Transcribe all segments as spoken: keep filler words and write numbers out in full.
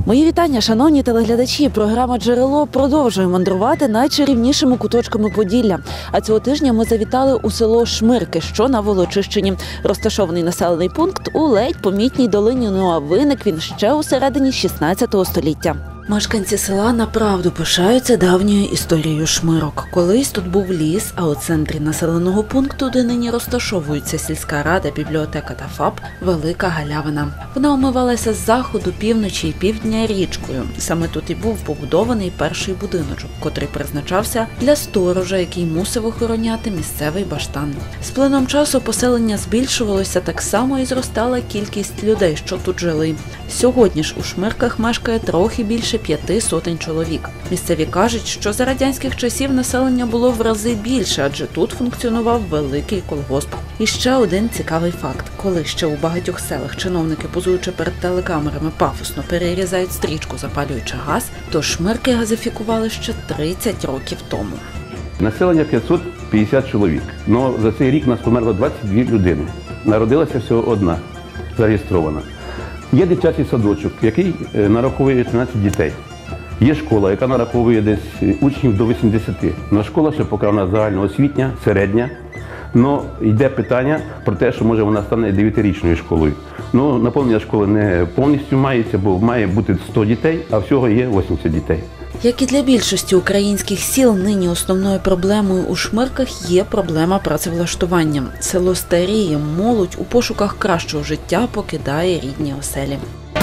Мої вітання, шановні телеглядачі. Програма «Джерело» продовжує мандрувати найчарівнішими куточками Поділля. А цього тижня ми завітали у село Шмирки, що на Волочищині. Розташований населений пункт у ледь помітній долині, ну а виник він ще у середині шістнадцятого століття. Мешканці села направду пишаються давньою історією Шмирок. Колись тут був ліс, а у центрі населеного пункту, де нині розташовуються сільська рада, бібліотека та ФАП, велика галявина. Вона омивалася з заходу, півночі і півдня річкою. Саме тут і був побудований перший будиночок, котрий призначався для сторожа, який мусив охороняти місцевий баштан. З плином часу поселення збільшувалося, так само і зростала кількість людей, що тут жили. Сьогодні ж у Шмирках мешкає трохи більше п'яти сотень чоловік. Місцеві кажуть, що за радянських часів населення було в рази більше, адже тут функціонував великий колгосп. І ще один цікавий факт. Коли ще у багатьох селах чиновники, позуючи перед телекамерами, пафосно перерізають стрічку, запалюючи газ, то Шмирки газифікували ще тридцять років тому. Населення п'ятсот п'ятдесят чоловік. Но за цей рік нас померло двадцять дві людини. Народилася всього одна, зареєстрована. Є дитячий садочок, який нараховує тринадцять дітей. Є школа, яка нараховує десь учнів до вісімдесяти. Но школа ще поки вона загальноосвітня, середня. Но йде питання про те, що може вона стане дев'ятирічною школою. Ну, наповнення школи не повністю мається, бо має бути сто дітей, а всього є вісімдесят дітей. Як і для більшості українських сіл, нині основною проблемою у Шмирках є проблема працевлаштування. Село старіє, молодь у пошуках кращого життя покидає рідні оселі.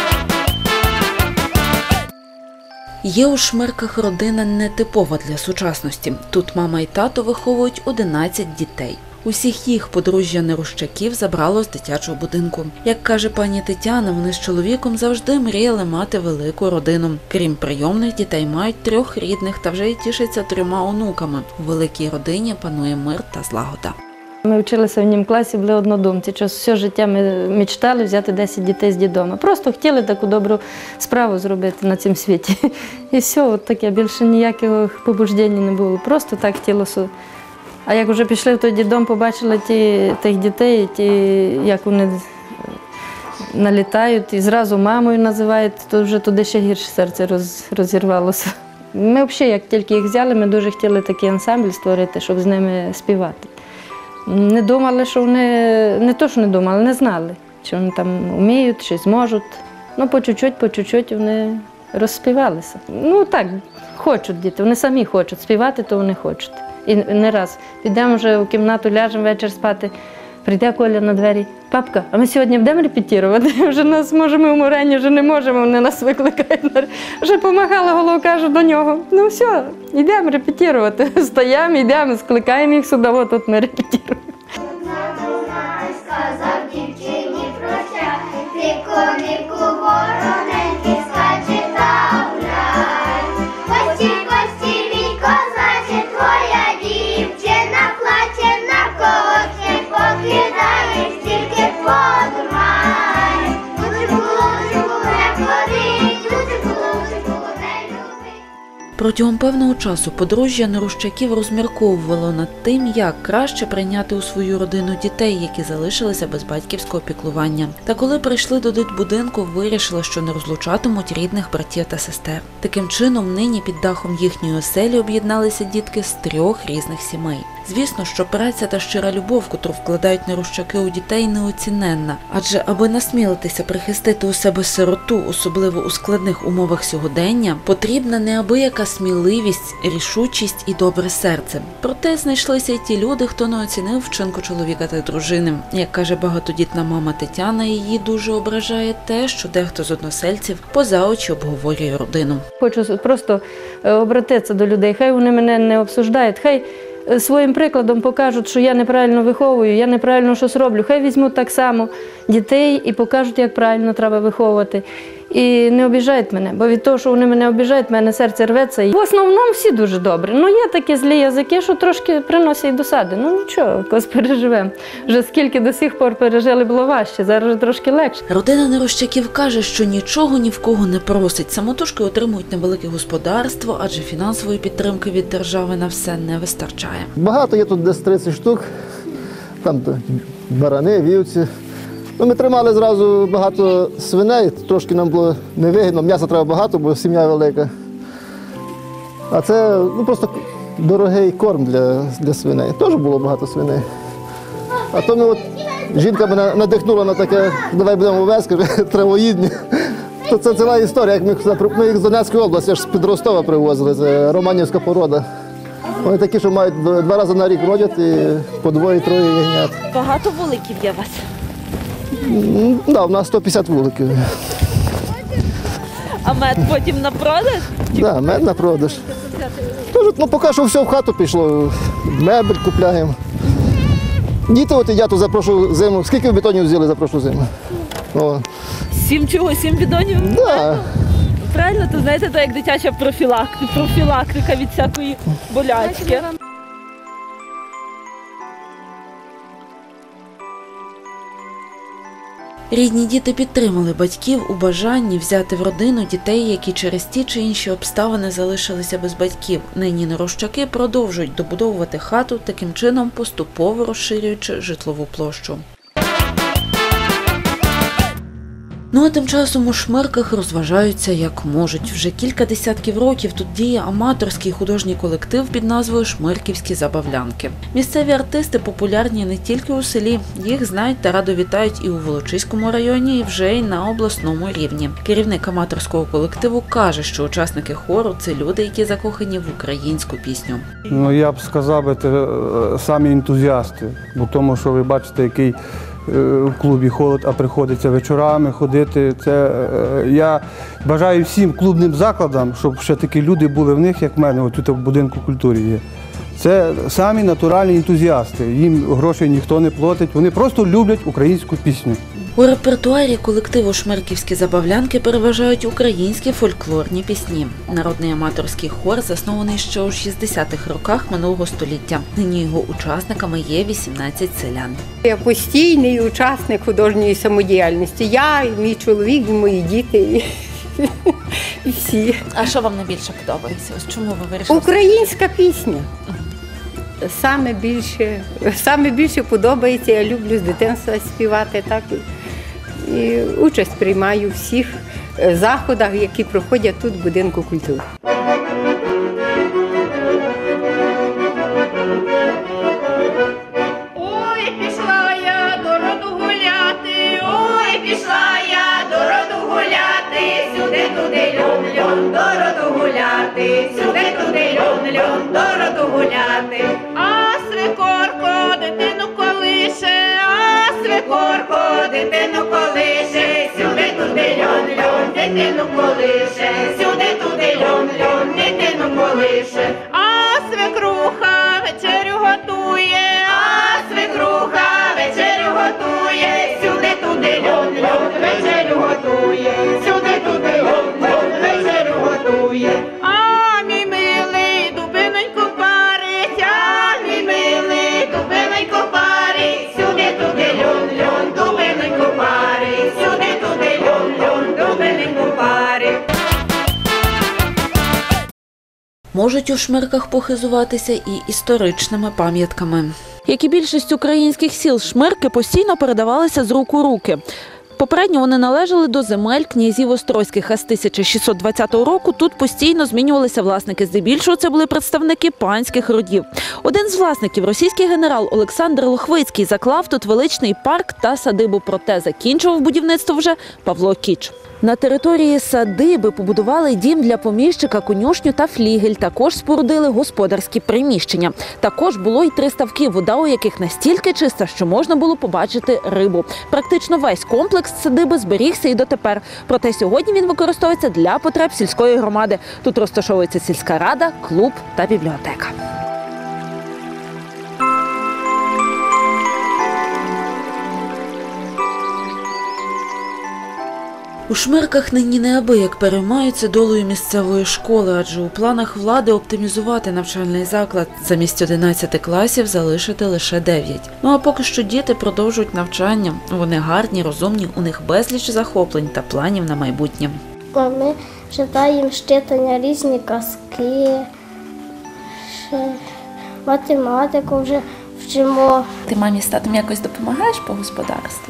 Є у Шмирках родина нетипова для сучасності. Тут мама і тато виховують одинадцять дітей. Усіх їх подружжя Нерущаків забрало з дитячого будинку. Як каже пані Тетяна, вони з чоловіком завжди мріяли мати велику родину. Крім прийомних дітей, мають трьох рідних та вже й тішаться трьома онуками. У великій родині панує мир та злагода. Ми вчилися в нім класі, були однодумці. Час все життя ми мечтали взяти десять дітей з дідома. Просто хотіли таку добру справу зробити на цьому світі. І все, от таке, більше ніяких побуждень не було. Просто так хотілося. А як вже пішли в той дідом, побачили ті, тих дітей, ті, як вони налітають і зразу мамою називають, то вже туди ще гірше серце роз, розірвалося. Ми взагалі, як тільки їх взяли, ми дуже хотіли такий ансамбль створити, щоб з ними співати. Не думали, що вони, не то, що не думали, не знали, чи вони там вміють, чи зможуть. Ну, по чуть-чуть, по чуть-чуть вони розспівалися. Ну так, хочуть діти, вони самі хочуть співати, то вони хочуть. І не раз. Підемо вже в кімнату, ляжемо вечір спати, прийде Коля на двері. Папка, а ми сьогодні будемо репетирувати? Вже нас, може, ми в морені, вже не можемо, вони нас викликають. Вже помагала, голову кажу до нього. Ну все, йдемо репетирувати. Стоїмо, йдемо, скликаємо їх сюди, от тут ми репетируємо. Сказав дівчині прощай, ти конику вороненький скаче та гуляй. Кості, кості, мій козаче, твоя дівчина плаче, на когось не покидаєш, тільки подумай. Лучше було, лучше було не ходить, лучше було, лучше було не любить. Протягом певного часу подружжя Нерущаків розмірковувало над тим, як краще прийняти у свою родину дітей, які залишилися без батьківського піклування. Та коли прийшли до дитбудинку, вирішили, що не розлучатимуть рідних братів та сестер. Таким чином, нині під дахом їхньої оселі об'єдналися дітки з трьох різних сімей. Звісно, що праця та щира любов, котру вкладають Нерущаки у дітей, неоціненна. Адже аби насмілитися прихистити у себе сироту, особливо у складних умовах сьогодення, потрібна неабияка сміливість, рішучість і добре серце. Проте знайшлися й ті люди, хто не оцінив вчинку чоловіка та дружини. Як каже багатодітна мама Тетяна, її дуже ображає те, що дехто з односельців поза очі обговорює родину. Хочу просто обратитися до людей, хай вони мене не обсуждають, хай своїм прикладом покажуть, що я неправильно виховую, я неправильно щось роблю. Хай візьмуть так само дітей і покажуть, як правильно треба виховувати. І не обіжають мене, бо від того, що вони мене обіжають, в мене серце рветься. В основному всі дуже добрі. Ну, є такі злі язики, що трошки приносять досади. Ну, нічого, якось переживемо. Вже скільки до сих пор пережили, було важче, зараз вже трошки легше. Родина Нерущаків каже, що нічого ні в кого не просить. Самотужки отримують невелике господарство, адже фінансової підтримки від держави на все не вистачає. Багато, є тут десь тридцять штук, там барани, вівці, Ну, ми тримали зразу багато свиней, трошки нам було невигідно, м'яса треба багато, бо сім'я велика. А це ну, просто дорогий корм для, для свиней. Теж було багато свиней. А то ми от, жінка мене надихнула на таке, давай будемо вести, травоїдні. То це ціла історія, як ми, ми їх з Донецької області, аж з-під Ростова привозили, це романівська порода. Вони такі, що мають два рази на рік родять і по двоє-троє ягнят. Багато вуликів є у вас? Так, да, у нас сто п'ятдесят вуликів. А мед потім на продаж? Так, да, мед на продаж. Тож, ну, поки що все в хату пішло, мебель купляємо. Діти от їдять, то за прошлу зиму. Скільки в бетонів взяли за прошлу зиму? О. Сім чого? Сім бідонів? Да. Правильно, то знаєте, це як дитяча профілактика, профілактика від всякої болячки. Рідні діти підтримали батьків у бажанні взяти в родину дітей, які через ті чи інші обставини залишилися без батьків. Нині нерощаки продовжують добудовувати хату, таким чином поступово розширюючи житлову площу. Ну а тим часом у Шмирках розважаються як можуть. Вже кілька десятків років тут діє аматорський художній колектив під назвою «Шмирківські забавлянки». Місцеві артисти популярні не тільки у селі, їх знають та радо вітають і у Волочиському районі, і вже й на обласному рівні. Керівник аматорського колективу каже, що учасники хору – це люди, які закохані в українську пісню. Ну, я б сказав, би, це самі ентузіасти, бо тому, що ви бачите, який в клубі холод, а приходиться вечорами ходити. Це я бажаю всім клубним закладам, щоб ще такі люди були в них, як в мене, тут в будинку культури є. Це самі натуральні ентузіасти. Їм грошей ніхто не платить, вони просто люблять українську пісню. У репертуарі колективу «Шмирківські забавлянки» переважають українські фольклорні пісні. Народний аматорський хор заснований ще у шістдесятих роках минулого століття. Нині його учасниками є вісімнадцять селян. Я постійний учасник художньої самодіяльності. Я, і мій чоловік, і мої діти, і, і всі. А що вам найбільше подобається? Ось чому ви вирішили? Українська пісня. Саме більше, саме більше подобається, я люблю з дитинства співати, так, і участь приймаю у всіх заходах, які проходять тут в будинку культури. Ой, пішла я до роду гуляти, ой, пішла я до роду гуляти, сюди туди льон-льон, до роду гуляти, сюди туди льон-льон, до роду гуляти. А свекорко дитину колише, а свекорко дитину колише, сюди туди льон-льон, дитину колише, сюди туди льон-льон, дитину колише. А свекруха вечерю готує, а свекруха вечерю готує, сюди туди льон-льон, вечерю готує, сюди туди льон-льон, вечерю готує. А мій милий дубиноньку парить, а мій милий дубиноньку парить, сюди туди льон-льон, дубиноньку парить, сюди туди льон-льон, дубиноньку парить. Можуть у Шмирках похизуватися і історичними пам'ятками. Як і більшість українських сіл, Шмирки постійно передавалися з рук у руки. Попередньо вони належали до земель князів Острозьких, а з тисяча шістсот двадцятого року тут постійно змінювалися власники. Здебільшого це були представники панських родів. Один з власників, російський генерал Олександр Лохвицький, заклав тут величний парк та садибу, проте закінчував будівництво вже Павло Кіч. На території садиби побудували дім для поміщика, конюшню та флігель. Також спорудили господарські приміщення. Також було й три ставки, вода у яких настільки чиста, що можна було побачити рибу. Практично весь комплекс садиби зберігся і дотепер. Проте сьогодні він використовується для потреб сільської громади. Тут розташовується сільська рада, клуб та бібліотека. У Шмирках нині неабияк переймаються долею місцевої школи, адже у планах влади оптимізувати навчальний заклад. Замість одинадцяти класів залишити лише дев'ять. Ну а поки що діти продовжують навчання. Вони гарні, розумні, у них безліч захоплень та планів на майбутнє. Ми читаємо читання, різні казки, ще математику вже вчимо. Ти мамі з татом якось допомагаєш по господарству?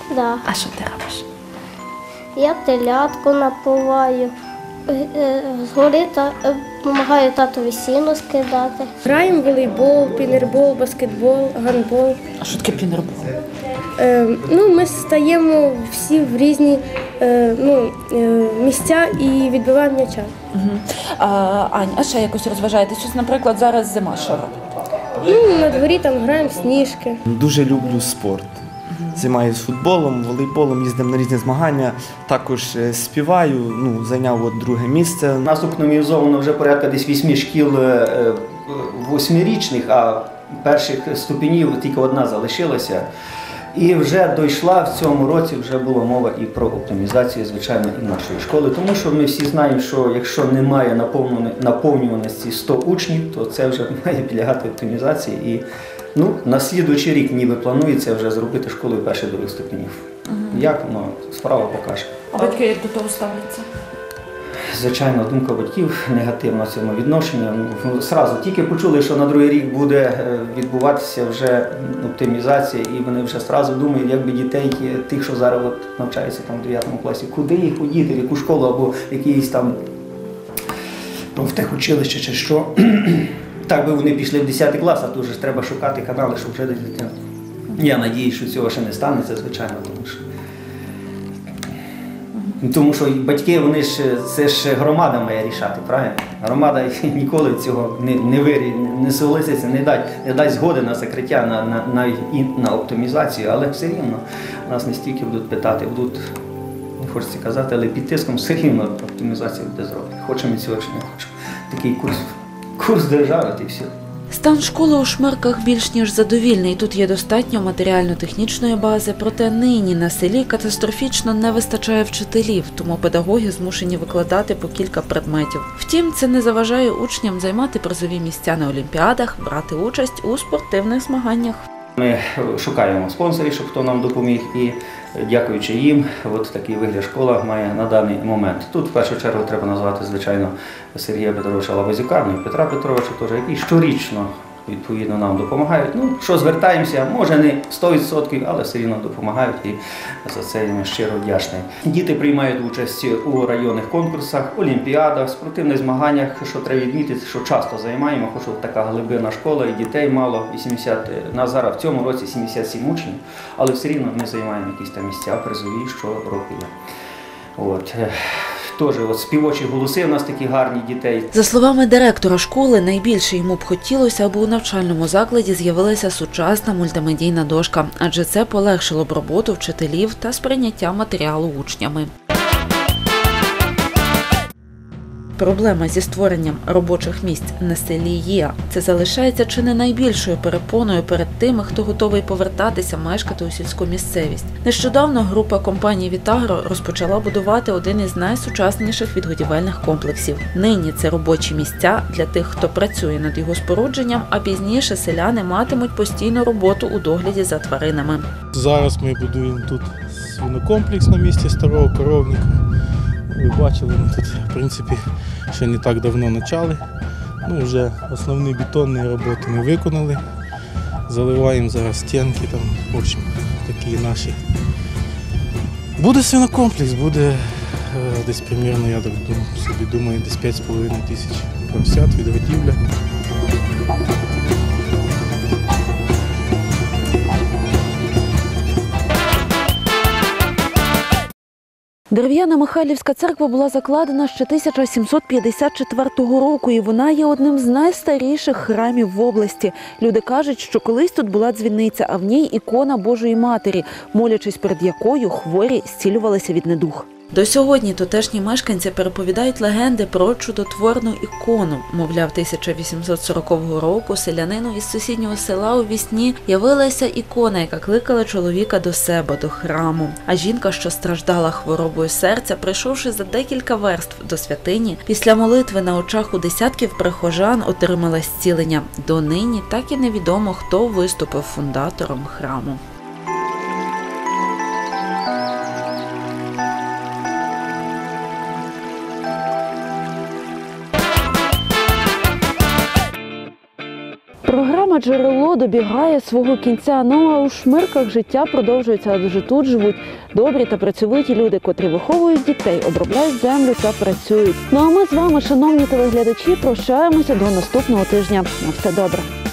Да. А що ти робиш? Я телятку напуваю, е, е, згори та е, допомагаю татові сіно скидати. Граємо в волейбол, пінербол, баскетбол, гандбол. А що таке пінербол? Е, ну, ми стаємо всі в різні е, ну, е, місця і відбиваємо м'яча. Угу. А, Ань, а ще якось розважаєтесь? Ось, наприклад, зараз зима, що робите? Ну, на дворі там граємо в сніжки. Дуже люблю спорт. Займаюся футболом, волейболом, їздимо на різні змагання. Також е, співаю, ну, зайняв от друге місце. У нас оптимізовано вже порядка десь вісьми шкіл е, восьмирічних, а перших ступенів тільки одна залишилася. І вже дійшла в цьому році, вже була мова і про оптимізацію, звичайно, і нашої школи. Тому що ми всі знаємо, що якщо немає наповнюваності сто учнів, то це вже має підлягати оптимізації. І ну, на слідуючий рік ніби планується вже зробити школу перших других ступенів. Угу. Як воно, справа покаже. А батьки як до того ставляться? Звичайно, думка батьків негативна в цьому відношенні. Ну, зразу тільки почули, що на другий рік буде відбуватися вже оптимізація, і вони вже зразу думають, як би дітей, тих, що зараз от навчаються там в дев'ятому класі, куди їх удіти, в яку школу або в якийсь там ну, в техучилище чи що. Так би вони пішли в десятий клас, а тут вже треба шукати канали, щоб вже дитина. Я сподіваюся, що цього ще не станеться, звичайно, тому що Тому що батьки, вони ж, це ж громада має рішати, правильно? Громада ніколи цього не, не вирі, не согласиться, не дасть, не дасть згоди на закриття, на, на, навіть і на оптимізацію, але все рівно нас не стільки будуть питати, будуть, не хочеться казати, але під тиском все рівно оптимізацію буде зроблена. Хочемо цього чи не хочемо. Такий курс, курс держави, і все. Стан школи у Шмирках більш ніж задовільний. Тут є достатньо матеріально-технічної бази, проте нині на селі катастрофічно не вистачає вчителів, тому педагоги змушені викладати по кілька предметів. Втім, це не заважає учням займати призові місця на олімпіадах, брати участь у спортивних змаганнях. Ми шукаємо спонсорів, щоб хто нам допоміг, і дякуючи їм, от такий вигляд школа має на даний момент. Тут в першу чергу треба назвати, звичайно, Сергія Петровича Лабазюка, ну і Петра Петровича теж, які щорічно відповідно нам допомагають. Ну, що звертаємося, може не сто відсотків, але все рівно допомагають, і за це я щиро вдячний. Діти приймають участь у районних конкурсах, олімпіадах, спортивних змаганнях, що треба відмітити, що часто займаємо, хоч така глибина школа, і дітей мало, вісімдесят, на зараз в цьому році сімдесят сім учнів, але все рівно ми займаємо якісь там місця призові, що року є. От. Теж от співочі голоси у нас такі гарні дітей. За словами директора школи, найбільше йому б хотілося, аби у навчальному закладі з'явилася сучасна мультимедійна дошка, адже це полегшило б роботу вчителів та сприйняття матеріалу учнями. Проблема зі створенням робочих місць на селі є. Це залишається чи не найбільшою перепоною перед тими, хто готовий повертатися мешкати у сільську місцевість. Нещодавно група компанії «Вітагро» розпочала будувати один із найсучасніших відгодівельних комплексів. Нині це робочі місця для тих, хто працює над його спорудженням, а пізніше селяни матимуть постійну роботу у догляді за тваринами. Зараз ми будуємо тут свинокомплекс на місці старого коровника. Ви бачили, ми тут, в принципі, ще не так давно почали. Ну, вже основні бетонні роботи ми виконали. Заливаємо зараз стінки, там, в общем, такі наші. Буде свинокомплекс, буде е, десь примірно, я так собі думаю, десь п'ять з половиною тисяч поросят відгодівля. Дерев'яна Михайлівська церква була закладена ще тисяча сімсот п'ятдесят четвертого року, і вона є одним з найстаріших храмів в області. Люди кажуть, що колись тут була дзвіниця, а в ній ікона Божої Матері, молячись перед якою хворі зцілювалися від недуг. До сьогодні тутешні мешканці переповідають легенди про чудотворну ікону. Мовляв, тисяча вісімсот сорокового року селянину із сусіднього села у вісні явилася ікона, яка кликала чоловіка до себе, до храму. А жінка, що страждала хворобою серця, прийшовши за декілька верств до святині, після молитви на очах у десятків прихожан отримала зцілення. Донині так і невідомо, хто виступив фундатором храму. Програма «Джерело» добігає свого кінця. Ну а у Шмирках життя продовжується, адже тут живуть добрі та працьовиті люди, котрі виховують дітей, обробляють землю та працюють. Ну а ми з вами, шановні телеглядачі, прощаємося до наступного тижня. На все добре.